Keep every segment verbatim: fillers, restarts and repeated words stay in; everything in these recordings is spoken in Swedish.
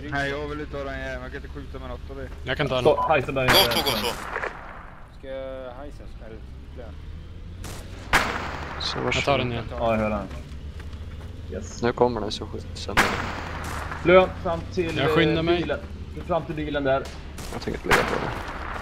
Nej, jag vill inte ha den jäveln. Jag kan inte skjuta med något av det. Jag kan ta den. Så, Heisenberg. Gå två, gå två. Ska jag hejsa eller blön? Så jag tar den igen. Ja, jag hör den. Yes. Nu kommer den så skjut sen. Blön fram till jag skyndar mig. bilen. Fram till bilen där. Jag tänker inte lägga på det.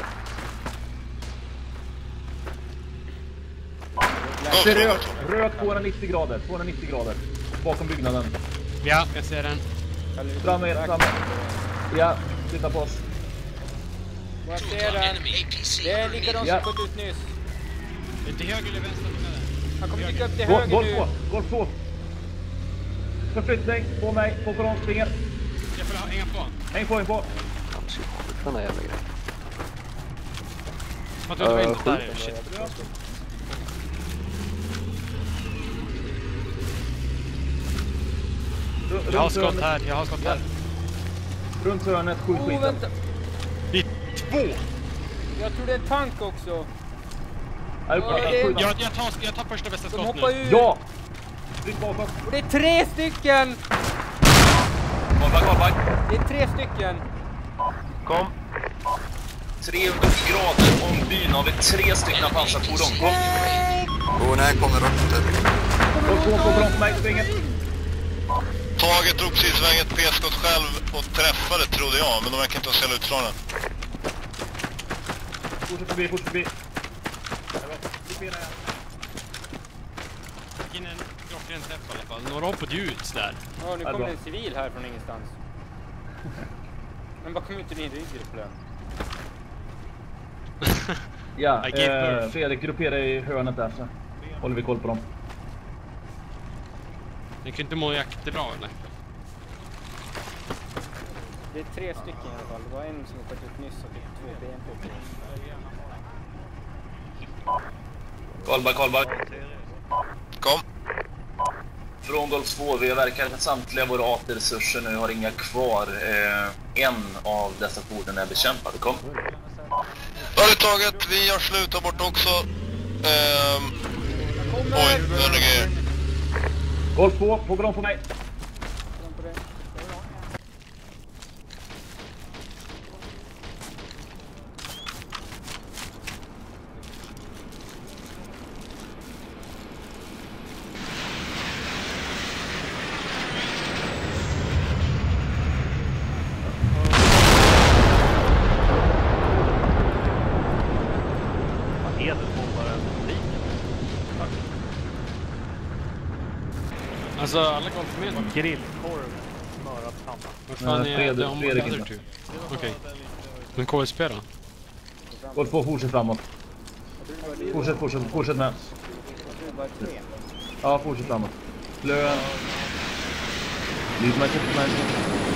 Det rök, rök tvåhundranittio grader, tvåhundranittio grader. Bakom byggnaden. Ja, jag ser den. Fram med, fram med. Ja, titta på oss. Vad ser den? Det är likadant som gått ut nyss. Det är till höger eller vänster? Han kommer dyka upp till Gå, höger gå nu. på, gå på. Förflyttning, på mig, på koron, springer. Jag får hänga på. Häng på, häng på. Han ska skjuta den här jävla grejen. Vad tror du var inte där? Shit. Jag har skott här, jag har skott här. Runt hörnet, skjut Oh, skiten. vänta. Det är två! Jag tror det är en tank också. Är du på? Ja, det är- Skjut. Jag, jag, tar, jag tar första bästa De skott hoppar nu. ut. Ja! Tryck bakåt. Och det är tre stycken. Callback, callback. Det är tre stycken. Kom. trehundra grader om byn har vi tre stycken pansarfordon. Kom. Åh nej, kommer rötter. Gå på, gå på mig, springer. Taget drog precis svänget P-skott själv och träffade trodde jag, men de verkar inte ha sälja utslagna. Fortsätt förbi, fortsätt förbi. Fick in en klockren träff i alla fall. Några hoppade ut där. Ja, nu kommer en civil här från ingenstans. Men vad kommer inte din ryggrepplön? Ja, I gave eh, birth. Fredrik, gruppera i hörnet där så håller vi koll på dem. Ni kan inte må jättebra eller? Det är tre stycken i alla fall. Det var en som har skjutit ut nyss och fick två B M P. Callback, callback. Kom. Från Golf två, vi har verkat med samtliga våra A T-resurser nu, har inga kvar. Eh, en av dessa fordon är bekämpade. Kom. Då har vi taget, vi har slutat bort också. Eh, oj, vänner grejer. Golf två, på grund på mig. Alltså alla golf med. Grillkorv, smörad panna. Vad fan är Fredrik- det om Fredrik other inte. two? Okej. Men K S P då? Golf två, fortsätt framåt. Fortsätt, fortsätt, fortsätt med. Ja, fortsätt framåt. Lön. Ljudmärket, ljudmärket.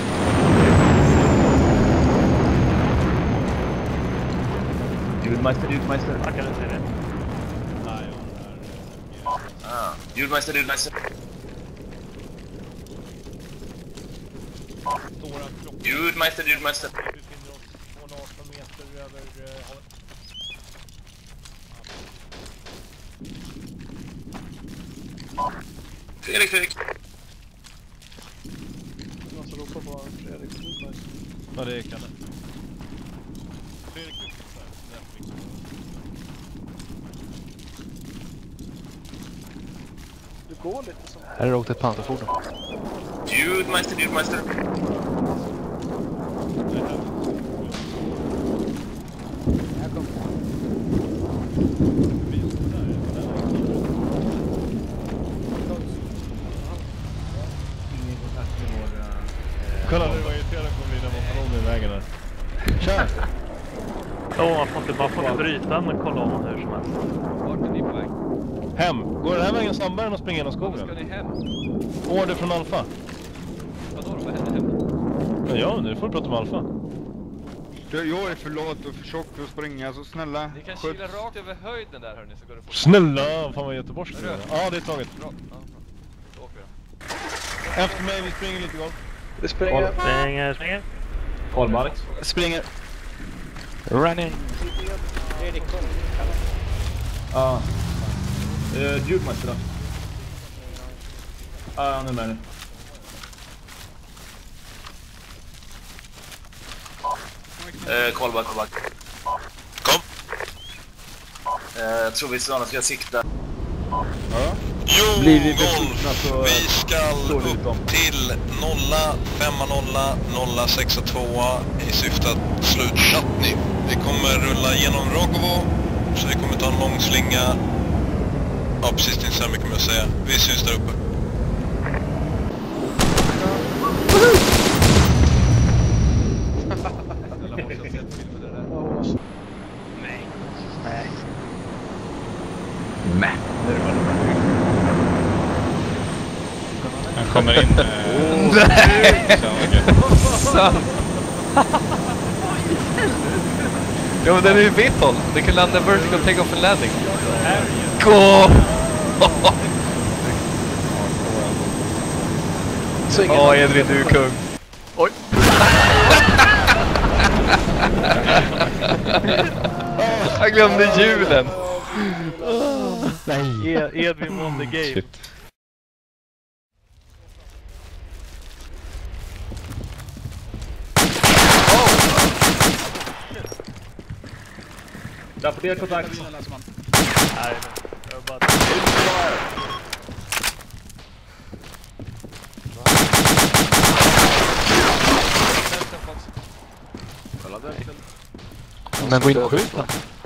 Ljudmeister, ljudmeister. Tackar du till det. Ah, ljudmeister, ljudmeister. Ljudmeister, ljudmeister. Fredrik, Fredrik. Jag måste ropa på Fredrik. Ja, det kan det. Du går lite så. Här är åkt ett pansarfordon. Ljudmeister, ljudmeister. Kolla nu vad irriterad kommer bli när man får om i vägen där. Tja! Ja, man får inte, man får inte bryta en kolonn hur som helst. Vart är ni på väg? Hem! Går den här vägen snabbare än att springa genom skogen? Ska ni hem? Order från Alfa. Vadå då? Vad händer hem? Men ja, nu får du prata med Alfa. Du, jag är för lat och för tjock för att springa, så snälla. Ni kan skjut. kila rakt över höjden där hörni, så går det fort. Snälla! Fan vad Göteborgs Är det? Ja, det är taget. Bra. Ja, bra. Då åker vi då. Efter mig, vi springer lite grann. Vi springer. Springer, springer. Kolmark. Springer. Running. Fredrik, kom. Ja. Uh, ljudmeister då. Ja, han är med nu. Eh, callback, callback. Kom. Eh, jag tror vi ska sikta. Ja. Jo, Blir vi golf. besvikna så Vi ska slår vi ut dem. upp till nolla fem noll noll sex två i syfte att slå ut Chatni. Vi kommer rulla genom Rogovo, så vi kommer ta en lång slinga. Ja, precis, det är så här mycket kommer jag säga. Vi syns där uppe. Nej. Nej. Mäh. Han kommer in... Oh, nej! Ja, men den är ju vitt håll. Det kan landa vertical take-off and landing. Gå! Åh, oh, Edvin, du är kung. Oj! Jag glömde hjulen. Nej. Ed Edvin won the game. Shit. Rapportera kontakt. Nej, jag bara... Men gå in och skjuta.